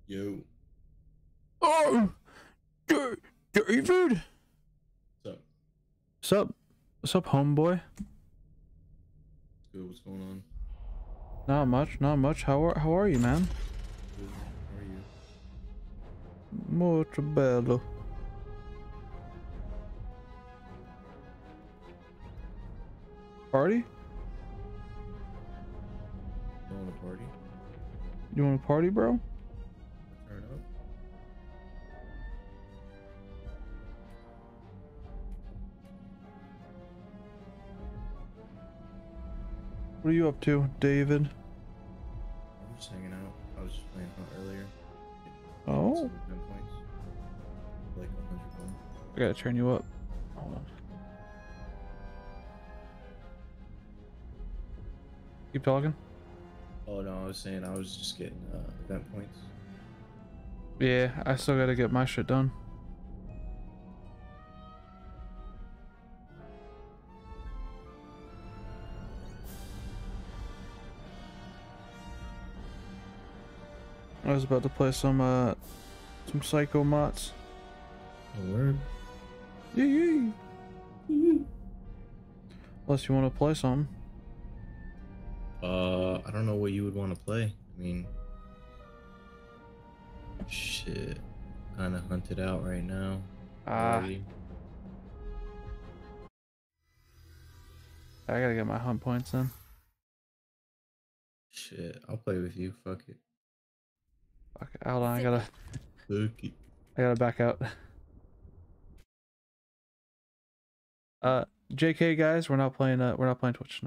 Yo. Oh, David. What's up? What's up? What's up, homeboy? What's good? What's going on? Not much, not much. How are you, man? Good. How are you? Molto bello. Party? You want to party? You want to party, bro? Turn up. What are you up to, David? I'm just hanging out. I was just playing Hunt earlier. Oh, Some 10 points. Like 100 points. I gotta turn you up. Hold on. Keep talking. Oh no, I was saying I was just getting event points. Yeah, I still gotta get my shit done. I was about to play some Psychonauts. Oh, word. Yee. Unless you want to play some. I don't know what you would want to play. I mean, shit. Kind of hunted out right now. Already. I gotta get my hunt points in. Shit, I'll play with you. Fuck it. Okay, hold on, Fuck it. I gotta back out. JK guys, we're not playing Twitch.